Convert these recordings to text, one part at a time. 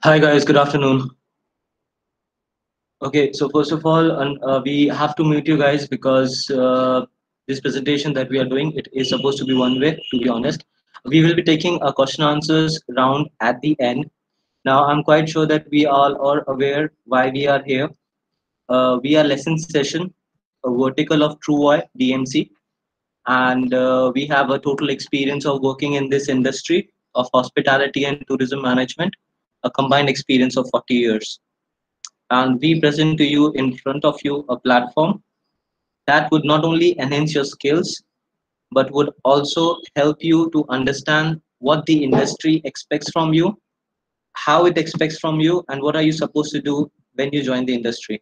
Hi guys, good afternoon. Okay, so first of all, we have to meet you guys because this presentation that we are doing, it is supposed to be one way, to be honest. We will be taking a question answers round at the end. Now, I'm quite sure that we all are aware why we are here. We are lesson session, a vertical of TrueVoy DMC, and we have a total experience of working in this industry of hospitality and tourism management, a combined experience of 40 years. And we present to you in front of you a platform that would not only enhance your skills but would also help you to understand what the industry expects from you, how it expects from you, and what are you supposed to do when you join the industry.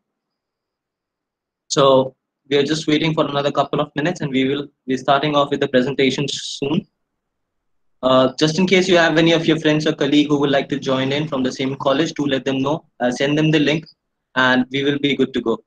So we are just waiting for another couple of minutes and we will be starting off with the presentation soon. Just in case you have any of your friends or colleague who would like to join in from the same college, do let them know. Send them the link and we will be good to go.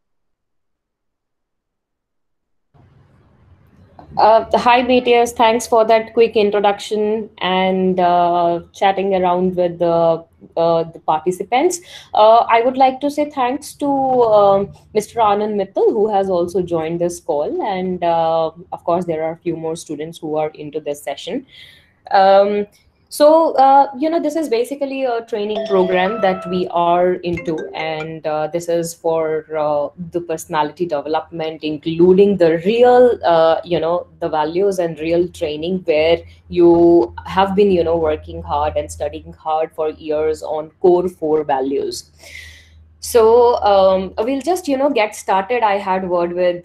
Hi, BTS. Thanks for that quick introduction and chatting around with the participants. I would like to say thanks to Mr. Anand Mittal, who has also joined this call. And of course, there are a few more students who are into this session. Um, this is basically a training program that we are into, and this is for the personality development, including the real, the values and real training where you have been, working hard and studying hard for years on core four values. So we'll just, get started. I had word with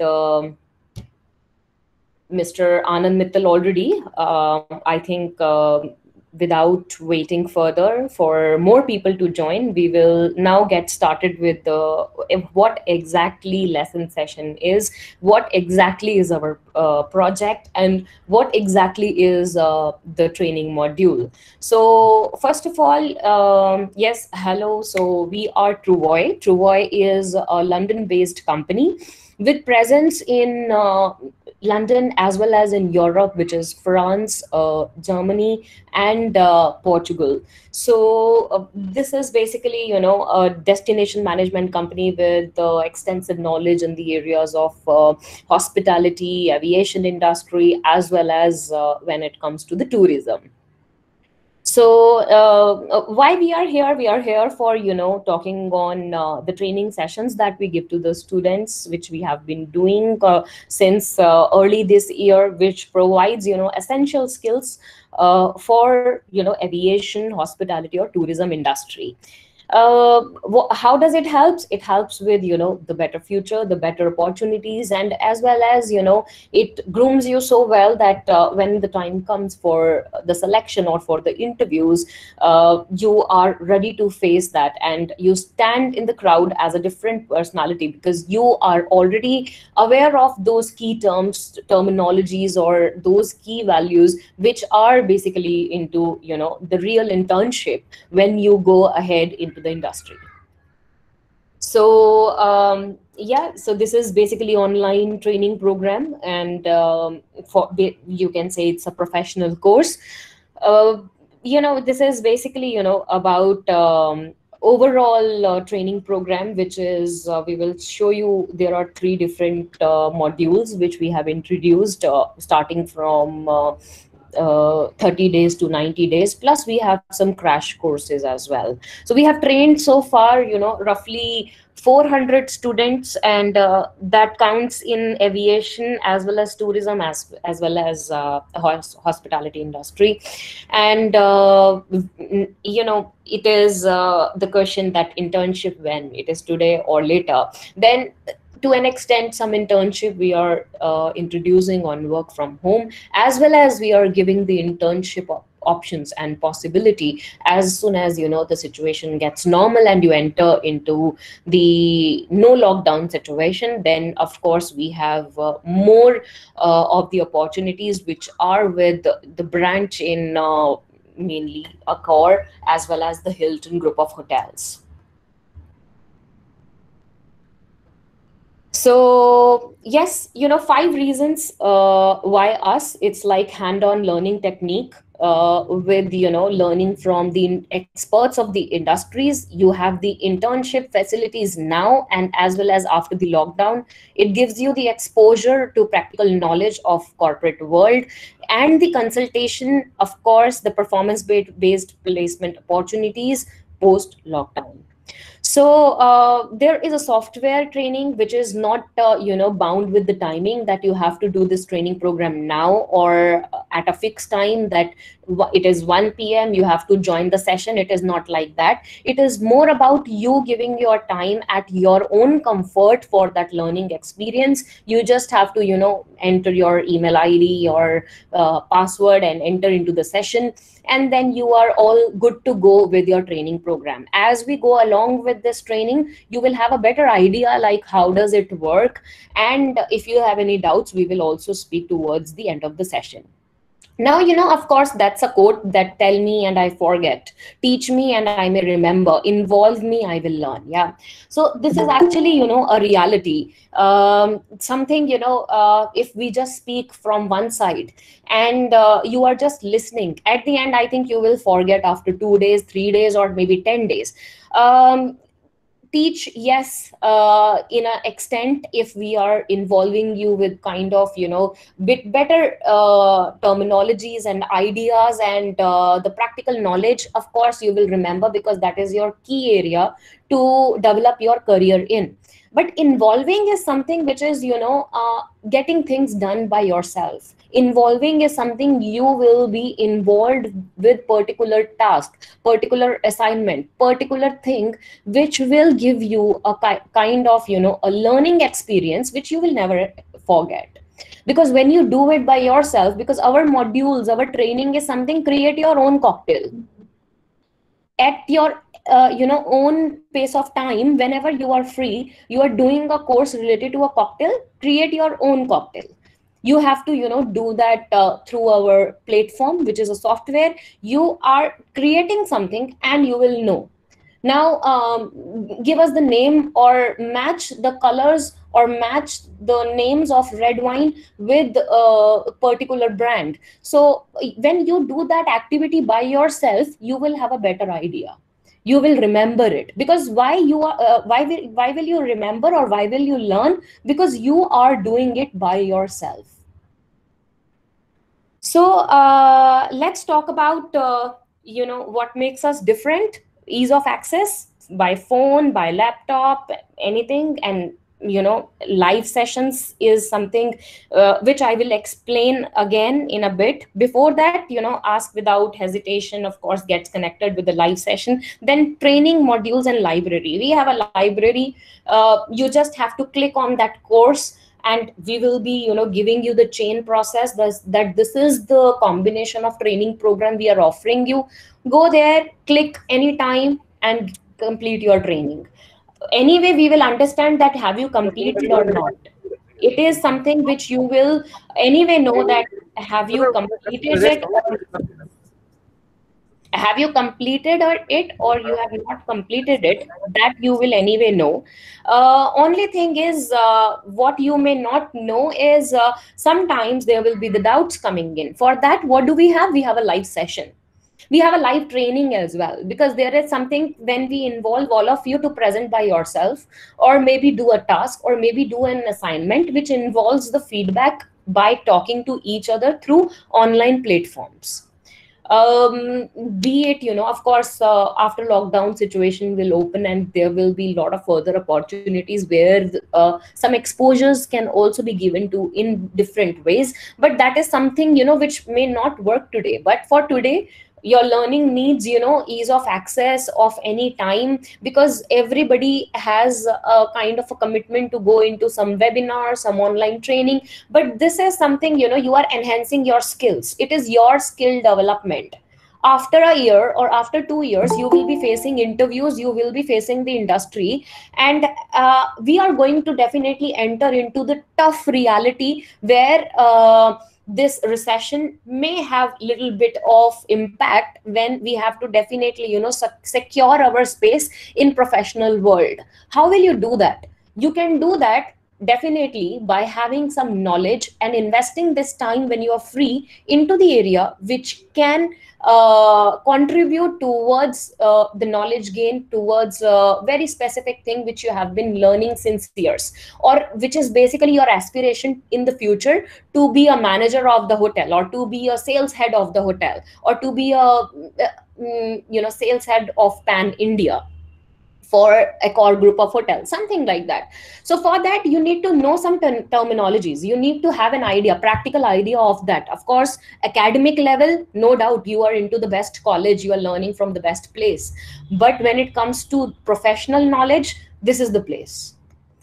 Mr. Anand Mittal already. I think without waiting further for more people to join, we will now get started with what exactly lesson session is, what exactly is our project, and what exactly is the training module. So first of all, yes, hello. So we are TrueVoy. TrueVoy is a London-based company with presence in London as well as in Europe, which is France, Germany, and Portugal. So this is basically, a destination management company with extensive knowledge in the areas of hospitality, aviation industry, as well as when it comes to the tourism. So why we are here for, talking on the training sessions that we give to the students, which we have been doing since early this year, which provides, essential skills for, aviation, hospitality, or tourism industry. How does it helps? It helps with, the better future, the better opportunities, and as well as, it grooms you so well that when the time comes for the selection or for the interviews, you are ready to face that, and you stand in the crowd as a different personality because you are already aware of those key terms, terminologies, or those key values which are basically into, the real internship when you go ahead into the industry. So yeah, so this is basically online training program, and you can say it's a professional course. uh, this is basically, about overall training program, which is we will show you there are three different modules which we have introduced, starting from 30 days to 90 days, plus we have some crash courses as well. So we have trained so far, roughly 400 students, and that counts in aviation as well as tourism, as well as hospitality industry. And it is the question that internship, when it is today or later, then to an extent some internship we are introducing on work from home, as well as we are giving the internship options and possibility as soon as, the situation gets normal and you enter into the no lockdown situation. Then of course we have more of the opportunities which are with the branch in mainly Accor as well as the Hilton group of hotels. So yes, 5 reasons why us. It's like hand-on learning technique, with learning from the experts of the industries. You have the internship facilities now and as well as after the lockdown. It gives you the exposure to practical knowledge of corporate world, and the consultation, of course, the performance based placement opportunities post lockdown. So there is a software training which is not bound with the timing that you have to do this training program now or at a fixed time that it is 1 p.m. you have to join the session. It is not like that. It is more about you giving your time at your own comfort for that learning experience. You just have to enter your email ID or password and enter into the session, and then you are all good to go with your training program. As we go along with this training, you will have a better idea like how does it work, and if you have any doubts, we will also speak towards the end of the session. Now, of course, that's a quote that tell me and I forget, teach me and I may remember, involve me, I will learn. Yeah. So this is actually, a reality. Something, if we just speak from one side and you are just listening, at the end, I think you will forget after 2 days, 3 days, or maybe 10 days. Teach, yes, in an extent, if we are involving you with kind of bit better terminologies and ideas and the practical knowledge, of course you will remember, because that is your key area to develop your career in. But involving is something which is getting things done by yourself. Involving is something you will be involved with particular task, particular assignment, particular thing, which will give you a kind of a learning experience which you will never forget. Because when you do it by yourself, because our modules, our training is something, create your own cocktail at your own pace of time. Whenever you are free, you are doing a course related to a cocktail, create your own cocktail. You have to do that through our platform, which is a software. You are creating something and you will know. Now give us the name or match the colors or match the names of red wine with a particular brand. So when you do that activity by yourself, you will have a better idea. You will remember it. Because why you are why will you remember or why will you learn? Because you are doing it by yourself. So let's talk about what makes us different. Ease of access by phone, by laptop, anything. And live sessions is something which I will explain again in a bit. Before that, ask without hesitation, of course, gets connected with the live session. Then training modules and library. We have a library. You just have to click on that course, and we will be giving you the chain process, that this is the combination of training program we are offering you. Go there, click anytime and complete your training. Anyway, we will understand that have you completed or not. It is something which you will anyway know, that have you completed it, have you completed it or you have not completed it. That you will anyway know. Only thing is, what you may not know is, sometimes there will be the doubts coming in. For that, what do we have? We have a live session. We have a live training as well, because there is something when we involve all of you to present by yourself, or maybe do a task, or maybe do an assignment which involves the feedback by talking to each other through online platforms. Be it of course, after lockdown situation will open, and there will be a lot of further opportunities where some exposures can also be given to in different ways. But that is something which may not work today. But for today, your learning needs ease of access of any time, because everybody has a kind of a commitment to go into some webinar, some online training. But this is something you are enhancing your skills. It is your skill development. After a year or after 2 years, you will be facing interviews, you will be facing the industry, and we are going to definitely enter into the tough reality where this recession may have little bit of impact, when we have to definitely secure our space in professional world. How will you do that? You can do that definitely by having some knowledge and investing this time when you are free into the area which can contribute towards the knowledge gain, towards a very specific thing which you have been learning since years, or which is basically your aspiration in the future, to be a manager of the hotel, or to be a sales head of the hotel, or to be a sales head of pan India for a core group of hotels, something like that. So for that, you need to know some terminologies. You need to have an idea, practical idea of that. Of course, academic level, no doubt you are into the best college, you are learning from the best place. But when it comes to professional knowledge, this is the place.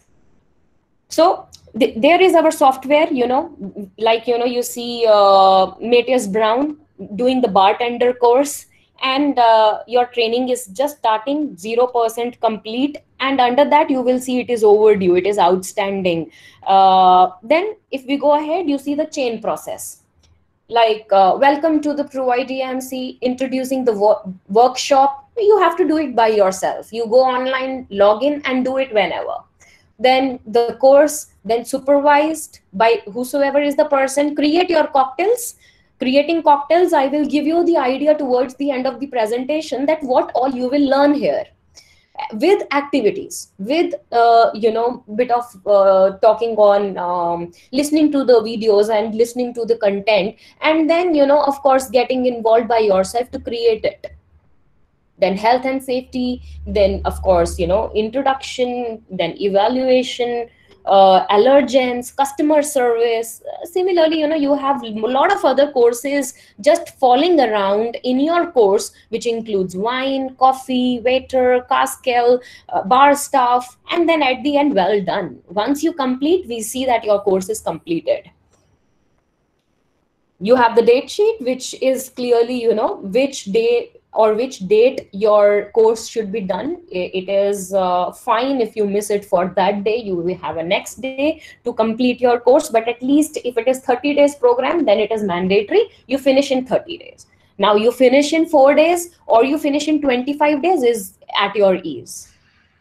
So there is our software, like, you see Matthias Brown doing the bartender course, and your training is just starting, 0% complete, and under that you will see it is overdue, it is outstanding. Then if we go ahead, you see the chain process, like welcome to the Provide EMC, introducing the workshop. You have to do it by yourself. You go online, log in, and do it whenever. Then the course, then supervised by whosoever is the person. Create your cocktails. Creating cocktails, I will give you the idea towards the end of the presentation, that what all you will learn here, with activities, with bit of talking on, listening to the videos and listening to the content, and then of course getting involved by yourself to create it. Then health and safety, then of course introduction, then evaluation, allergens, customer service. Similarly, you have a lot of other courses just falling around in your course, which includes wine, coffee, waiter, caskel, bar staff, and then at the end, well done. Once you complete, we see that your course is completed. You have the date sheet, which is clearly which day or which date your course should be done. It is fine if you miss it for that day. You will have a next day to complete your course, but at least if it is 30 days program, then it is mandatory you finish in 30 days. Now you finish in 4 days or you finish in 25 days is at your ease.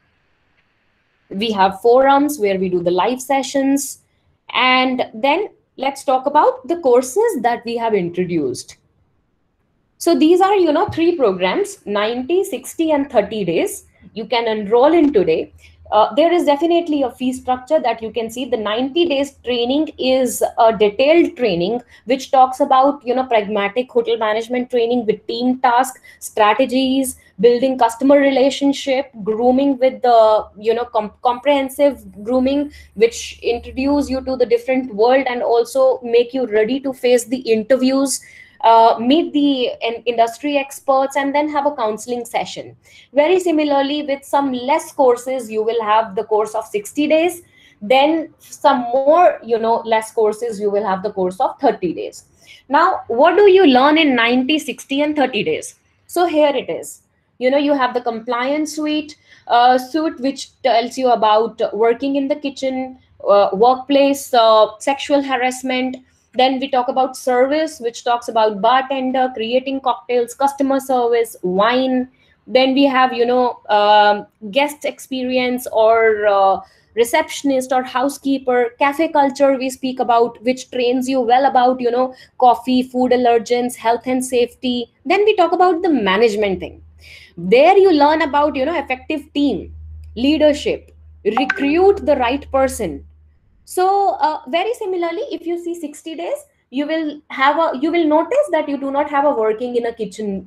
We have forums where we do the live sessions, and then let's talk about the courses that we have introduced. So these are, 3 programs, 90, 60, and 30 days. You can enroll in today. There is definitely a fee structure that you can see. The 90 days training is a detailed training, which talks about, pragmatic hotel management training with team task, strategies, building customer relationship, grooming with the, comprehensive grooming, which introduce you to the different world and also make you ready to face the interviews, meet the industry experts, and then have a counseling session. Very similarly, with some less courses, you will have the course of 60 days. Then some more, less courses, you will have the course of 30 days. Now, what do you learn in 90, 60, and 30 days? So here it is. You have the compliance suite, which tells you about working in the kitchen, workplace, sexual harassment. Then we talk about service, which talks about bartender, creating cocktails, customer service, wine. Then we have, guest experience, or receptionist or housekeeper. Cafe culture we speak about, which trains you well about, coffee, food allergens, health and safety. Then we talk about the management thing. There you learn about, effective team, leadership, recruit the right person. So very similarly, if you see 60 days, you will notice that you do not have a working in a kitchen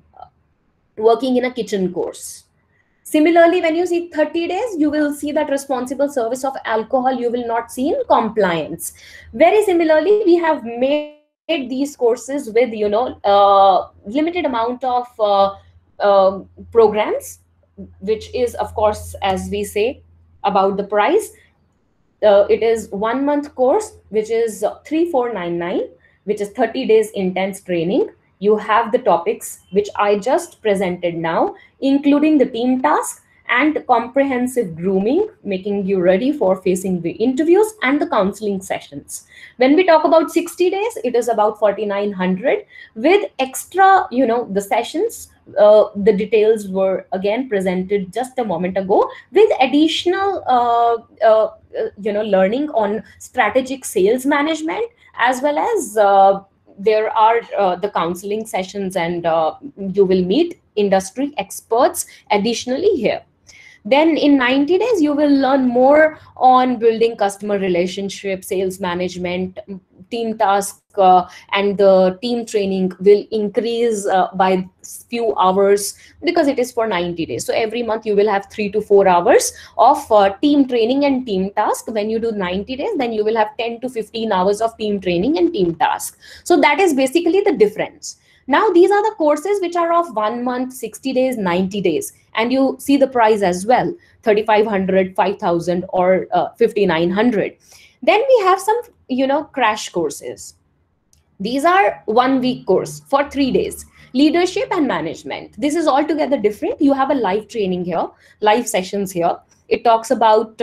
course. Similarly, when you see 30 days, you will see that responsible service of alcohol you will not see in compliance. Very similarly, we have made these courses with limited amount of programs, which is of course, as we say, about the price. It is 1 month course, which is 3499, which is 30 days intense training. You have the topics which I just presented now, including the team task and comprehensive grooming, making you ready for facing the interviews and the counseling sessions. When we talk about 60 days, it is about 4,900 with extra, the sessions. The details were again presented just a moment ago, with additional learning on strategic sales management, as well as there are the counseling sessions, and you will meet industry experts additionally here. Then in 90 days, you will learn more on building customer relationship, sales management, team task, and the team training will increase by few hours, because it is for 90 days. So every month you will have 3 to 4 hours of team training and team task. When you do 90 days, then you will have 10 to 15 hours of team training and team task. So that is basically the difference. Now, these are the courses which are of 1 month, 60 days, 90 days. And you see the price as well, 3,500, 5,000 or 5,900. Then we have some, crash courses. These are 1 week course for 3 days. Leadership and management. This is altogether different. You have a live training here, live sessions here. It talks about,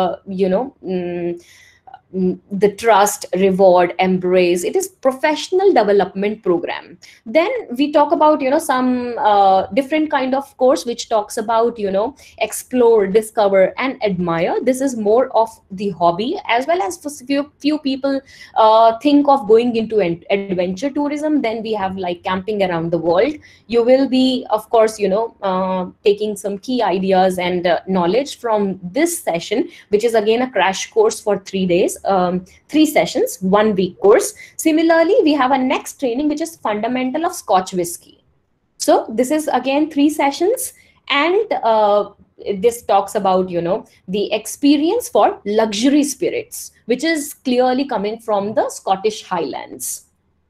the trust, reward, embrace. It is professional development program. Then we talk about some different kind of course which talks about explore, discover and admire. This is more of the hobby, as well as for few people think of going into adventure tourism. Then we have like camping around the world. You will be, of course, taking some key ideas and knowledge from this session, which is again a crash course for 3 days. 3 sessions, 1 week course. Similarly, we have a next training which is fundamental of Scotch whiskey. So this is again 3 sessions, and this talks about the experience for luxury spirits, which is clearly coming from the Scottish Highlands.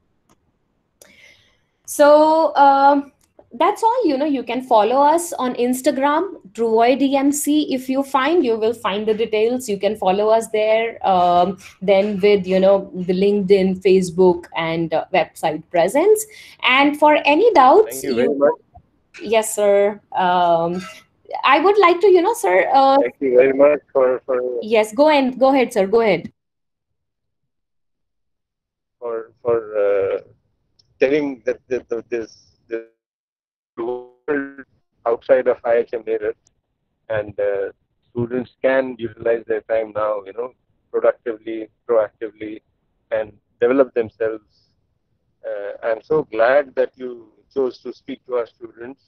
So that's all. You can follow us on Instagram, TrueVoidEMC. If you will find the details. You can follow us there. Then with the LinkedIn, Facebook and website presence. And for any doubts, thank you very much. Yes, sir. I would like to, sir. Thank you very much for Yes, go ahead, sir. Go ahead. For telling that this world outside of IHM Meerut, and students can utilize their time now, productively, proactively, and develop themselves. I'm so glad that you chose to speak to our students.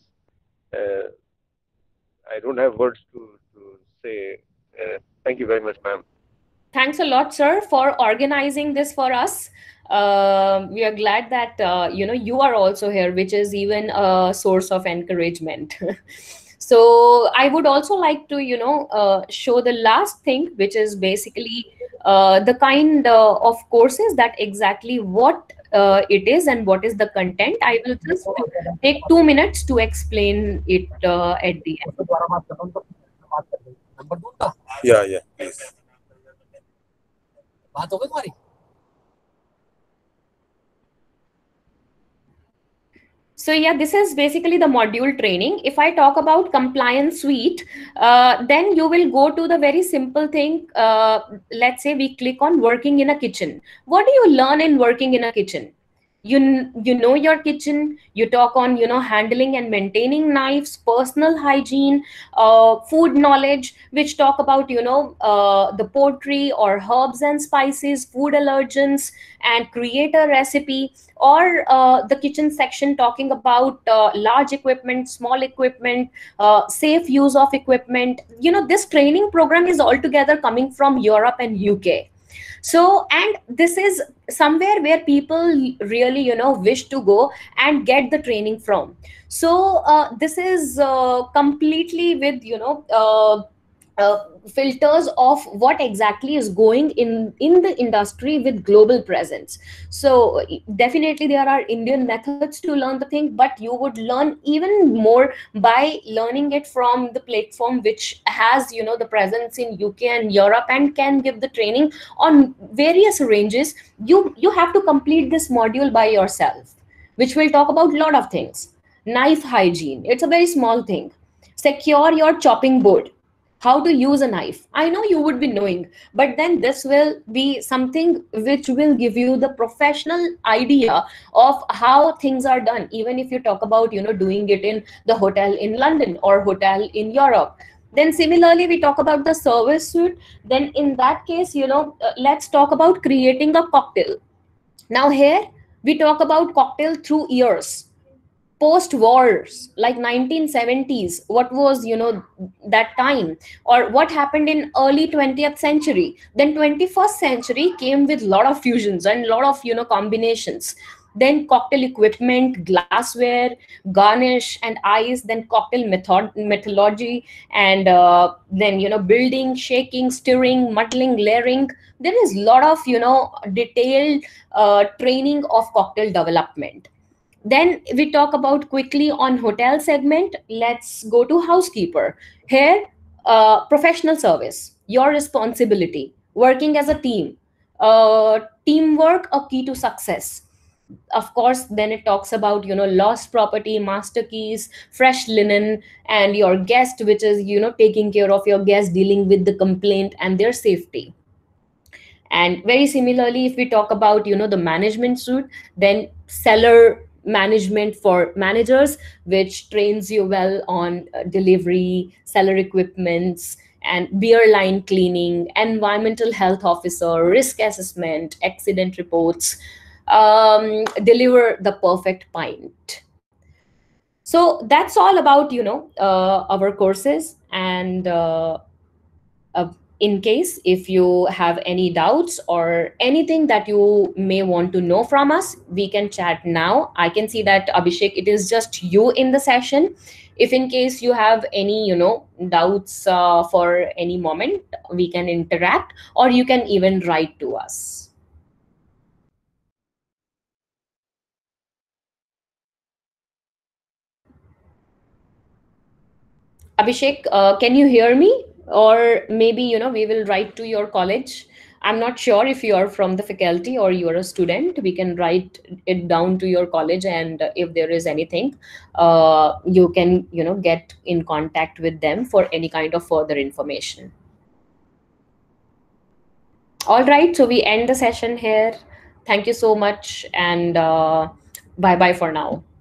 I don't have words to say. Thank you very much, ma'am. Thanks a lot, sir, for organizing this for us. We are glad that you are also here, which is even a source of encouragement. So I would also like to show the last thing, which is basically the kind of courses that exactly what it is and what is the content. I will just take 2 minutes to explain it at the end. Yeah, please. So yeah, this is basically the module training. If I talk about compliance suite, then you will go to the very simple thing. Let's say we click on working in a kitchen. What do you learn in working in a kitchen? You know your kitchen. You talk on handling and maintaining knives, personal hygiene, food knowledge, which talk about the pottery or herbs and spices, food allergens, and create a recipe. Or the kitchen section talking about large equipment, small equipment, safe use of equipment. This training program is altogether coming from Europe and UK. So, and this is somewhere where people really wish to go and get the training from. So this is completely with filters of what exactly is going in the industry with global presence. So definitely there are Indian methods to learn the thing, but you would learn even more by learning it from the platform which has the presence in UK and Europe and can give the training on various ranges. You have to complete this module by yourself, which will talk about a lot of things. Knife hygiene, it's a very small thing. secure your chopping board, how to use a knife. I know you would be knowing, but then this will be something which will give you the professional idea of how things are done. Even if you talk about, doing it in the hotel in London or hotel in Europe. Then similarly, we talk about the service suite. Then in that case, let's talk about creating a cocktail. Now here we talk about cocktail through years, post wars, like 1970s, what was, that time, or what happened in early 20th century. Then 21st century came with lot of fusions and lot of, combinations. Then cocktail equipment, glassware, garnish and ice, then cocktail methodology, and then, building, shaking, stirring, muddling, layering. There is lot of, detailed training of cocktail development. Then we talk about quickly on hotel segment. Let's go to housekeeper. Here, professional service, your responsibility, working as a team, teamwork, a key to success. Of course, then it talks about, lost property, master keys, fresh linen, and your guest, which is, taking care of your guest, dealing with the complaint and their safety. And very similarly, if we talk about, the management suite, then seller management for managers, which trains you well on delivery, seller equipments, and beer line cleaning, environmental health officer, risk assessment, accident reports, deliver the perfect pint. So that's all about, our courses. And in case if you have any doubts or anything that you may want to know from us, we can chat now. I can see that, Abhishek, it is just you in the session. If in case you have any, doubts for any moment, we can interact, or you can even write to us. Abhishek, can you hear me? Or maybe, we will write to your college. I'm not sure if you are from the faculty or you're a student. We can write it down to your college, and if there is anything, you can, get in contact with them for any kind of further information. All right, so we end the session here. Thank you so much, and bye bye for now.